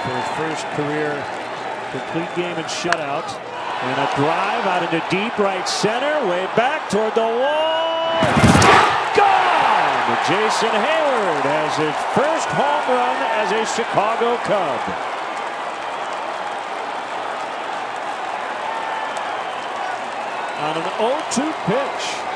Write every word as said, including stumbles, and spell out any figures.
for his first career complete game and shutout. And a drive out into deep right center, way back toward the wall. Gone! Jason Heyward has his first home run as a Chicago Cub. On an oh two pitch.